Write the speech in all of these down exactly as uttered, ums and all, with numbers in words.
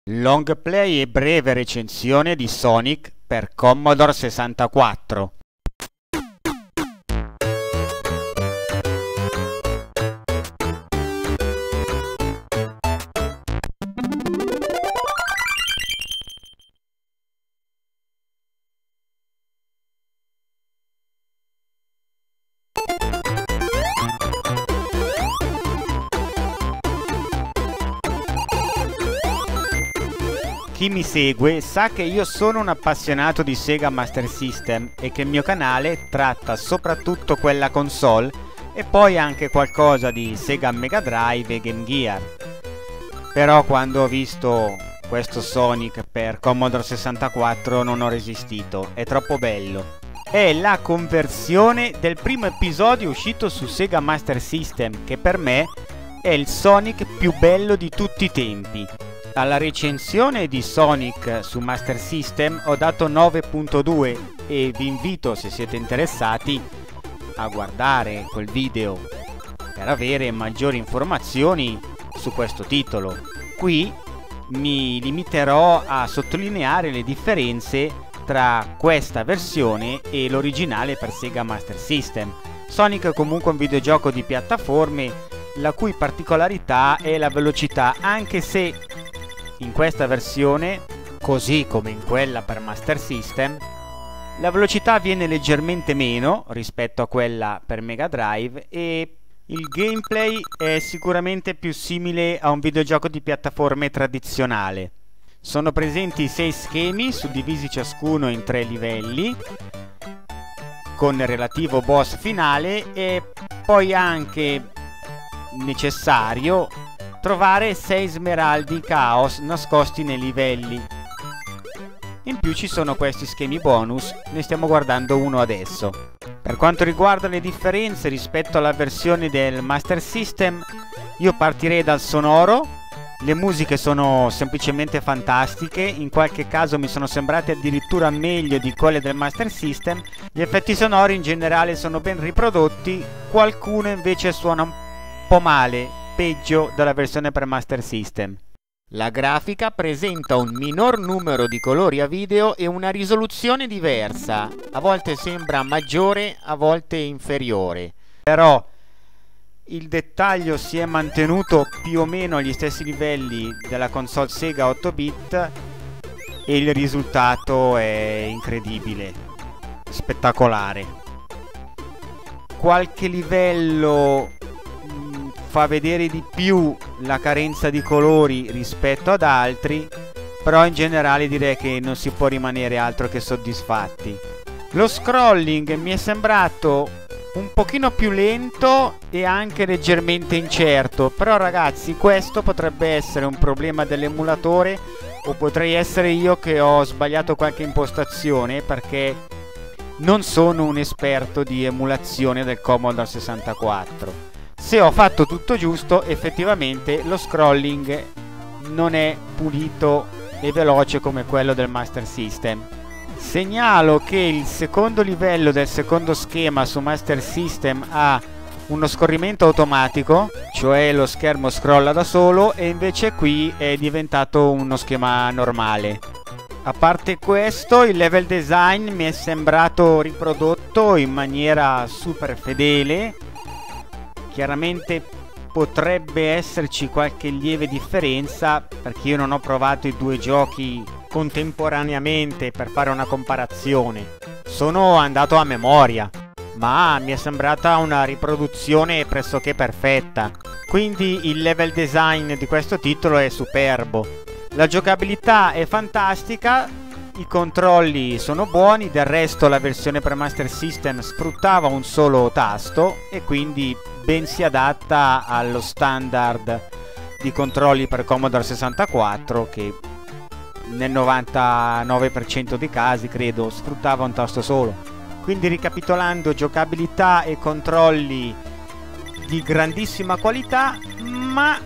Long play e breve recensione di Sonic per Commodore sessantaquattro. Chi mi segue sa che io sono un appassionato di Sega Master System e che il mio canale tratta soprattutto quella console e poi anche qualcosa di Sega Mega Drive e Game Gear. Però quando ho visto questo Sonic per Commodore sessantaquattro non ho resistito, è troppo bello. È la conversione del primo episodio uscito su Sega Master System, che per me è il Sonic più bello di tutti i tempi. Alla recensione di Sonic su Master System ho dato nove punto due e vi invito, se siete interessati, a guardare quel video per avere maggiori informazioni su questo titolo. Qui mi limiterò a sottolineare le differenze tra questa versione e l'originale per Sega Master System. Sonic è comunque un videogioco di piattaforme la cui particolarità è la velocità, anche se in questa versione, così come in quella per Master System, la velocità viene leggermente meno rispetto a quella per Mega Drive e il gameplay è sicuramente più simile a un videogioco di piattaforme tradizionale. Sono presenti sei schemi, suddivisi ciascuno in tre livelli, con il relativo boss finale, e poi anche necessario trovare sei smeraldi Chaos nascosti nei livelli. In più ci sono questi schemi bonus, ne stiamo guardando uno adesso. Per quanto riguarda le differenze rispetto alla versione del Master System, io partirei dal sonoro. Le musiche sono semplicemente fantastiche, in qualche caso mi sono sembrate addirittura meglio di quelle del Master System. Gli effetti sonori in generale sono ben riprodotti, qualcuno invece suona un po' male, peggio della versione per Master System. La grafica presenta un minor numero di colori a video e una risoluzione diversa, a volte sembra maggiore, a volte inferiore. Però il dettaglio si è mantenuto più o meno agli stessi livelli della console Sega otto bit e il risultato è incredibile, spettacolare. Qualche livello fa vedere di più la carenza di colori rispetto ad altri, però in generale direi che non si può rimanere altro che soddisfatti. Lo scrolling mi è sembrato un pochino più lento e anche leggermente incerto, però ragazzi, questo potrebbe essere un problema dell'emulatore o potrei essere io che ho sbagliato qualche impostazione, perché non sono un esperto di emulazione del Commodore sessantaquattro. Se ho fatto tutto giusto, effettivamente lo scrolling non è pulito e veloce come quello del Master System. Segnalo che il secondo livello del secondo schema su Master System ha uno scorrimento automatico, cioè lo schermo scrolla da solo, e invece qui è diventato uno schema normale. A parte questo, il level design mi è sembrato riprodotto in maniera super fedele. Chiaramente potrebbe esserci qualche lieve differenza, perché io non ho provato i due giochi contemporaneamente per fare una comparazione. Sono andato a memoria, ma mi è sembrata una riproduzione pressoché perfetta. Quindi il level design di questo titolo è superbo. La giocabilità è fantastica, i controlli sono buoni, del resto la versione per Master System sfruttava un solo tasto e quindi ben si adatta allo standard di controlli per Commodore sessantaquattro, che nel novantanove per cento dei casi credo sfruttava un tasto solo. Quindi, ricapitolando, giocabilità e controlli di grandissima qualità, ma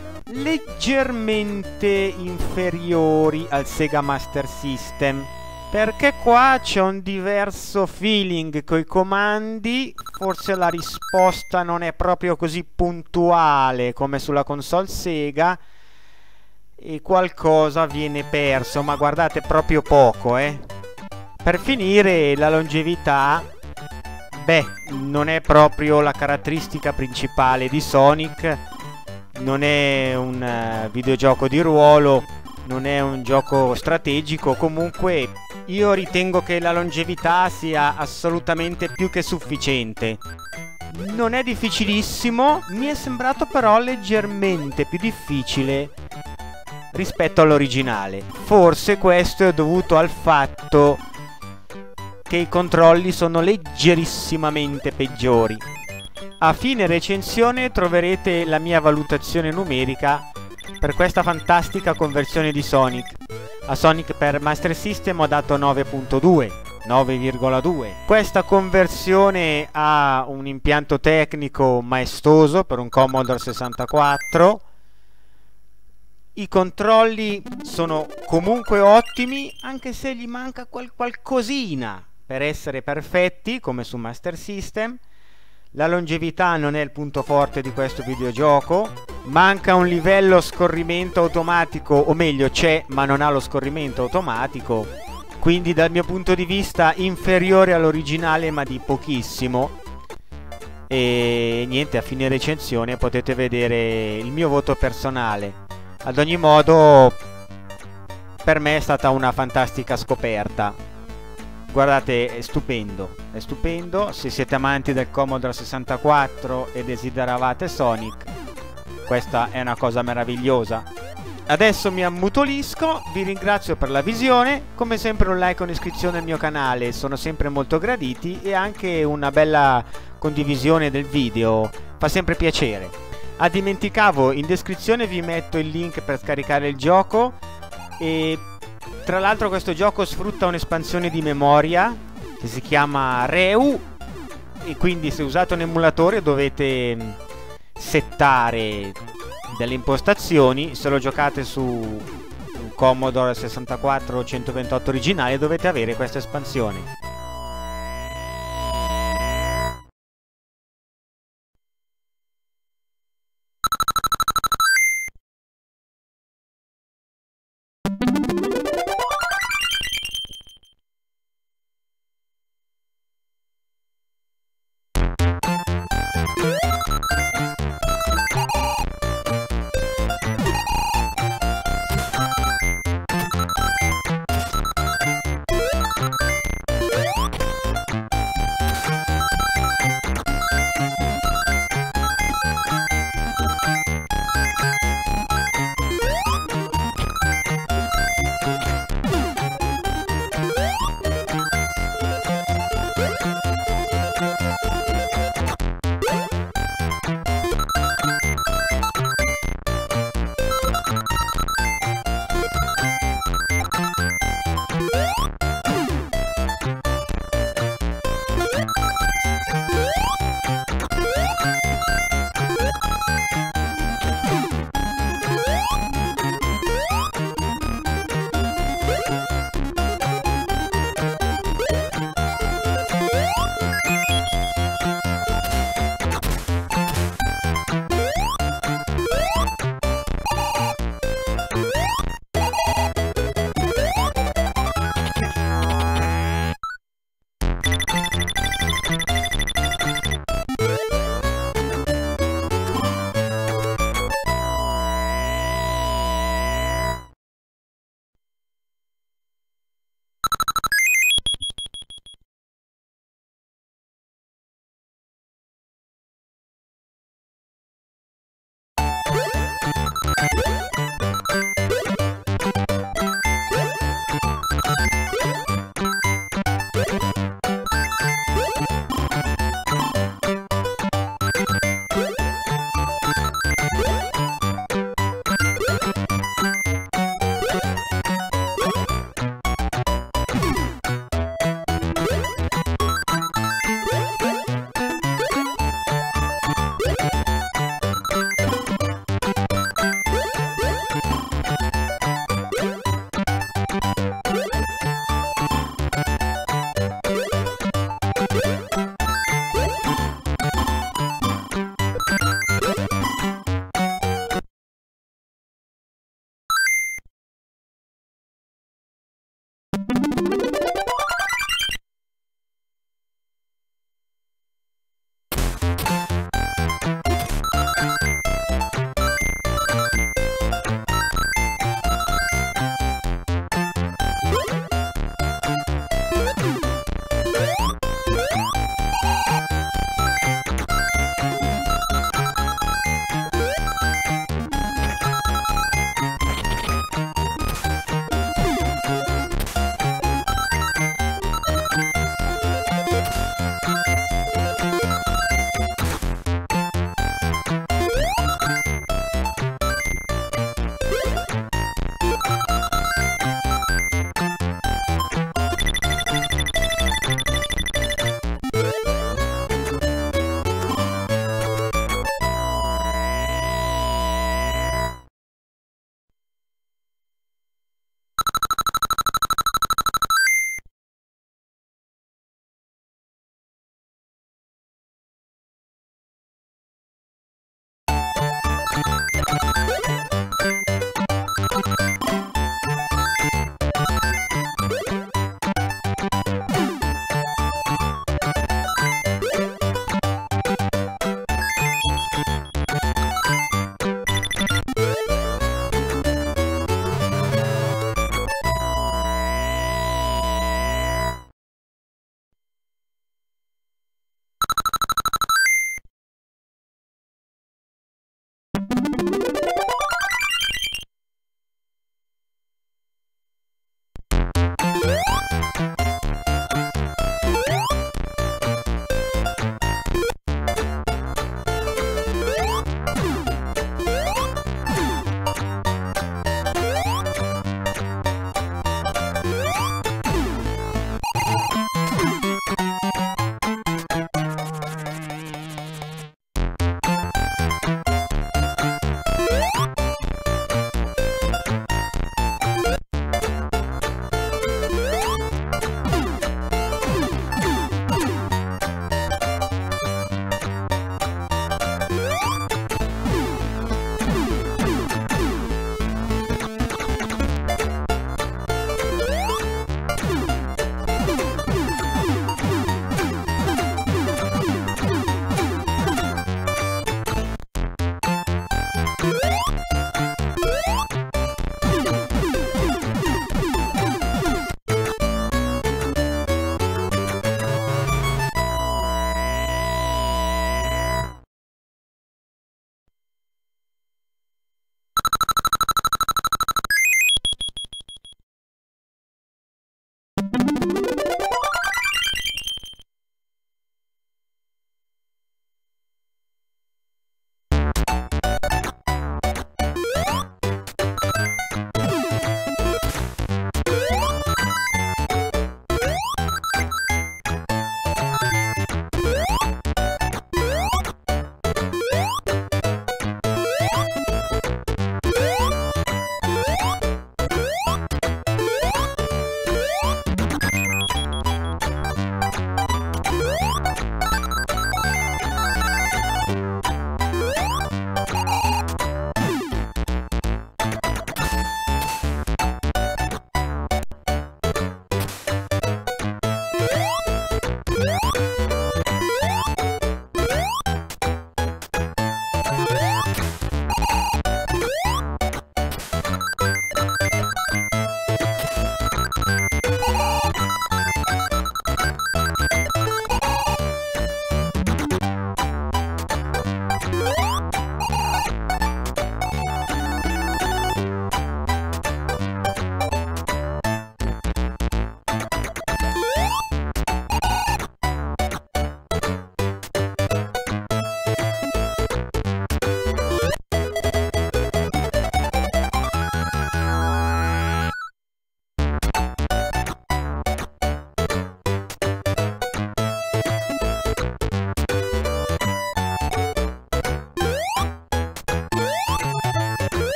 leggermente inferiori al Sega Master System, perché qua c'è un diverso feeling coi comandi. Forse la risposta non è proprio così puntuale come sulla console Sega, e qualcosa viene perso, ma guardate, proprio poco, eh. Per finire, la longevità, beh, non è proprio la caratteristica principale di Sonic, non è un uh, videogioco di ruolo, non è un gioco strategico. Comunque io ritengo che la longevità sia assolutamente più che sufficiente. Non è difficilissimo, mi è sembrato però leggermente più difficile rispetto all'originale. Forse questo è dovuto al fatto che i controlli sono leggerissimamente peggiori. A fine recensione troverete la mia valutazione numerica per questa fantastica conversione di Sonic. A Sonic per Master System ho dato nove virgola due. nove virgola due. Questa conversione ha un impianto tecnico maestoso per un Commodore sessantaquattro. I controlli sono comunque ottimi, anche se gli manca qual qualcosina per essere perfetti come su Master System. La longevità non è il punto forte di questo videogioco, manca un livello scorrimento automatico, o meglio c'è ma non ha lo scorrimento automatico, quindi dal mio punto di vista inferiore all'originale ma di pochissimo. E niente, a fine recensione potete vedere il mio voto personale. Ad ogni modo per me è stata una fantastica scoperta. Guardate, è stupendo, è stupendo. Se siete amanti del Commodore sessantaquattro e desideravate Sonic, questa è una cosa meravigliosa. Adesso mi ammutolisco, vi ringrazio per la visione, come sempre un like e un'iscrizione al mio canale sono sempre molto graditi, e anche una bella condivisione del video fa sempre piacere. Ah, dimenticavo, in descrizione vi metto il link per scaricare il gioco, e tra l'altro questo gioco sfrutta un'espansione di memoria che si chiama Reu, e quindi se usate un emulatore dovete settare delle impostazioni. Se lo giocate su un Commodore sessantaquattro centoventotto originale dovete avere questa espansione.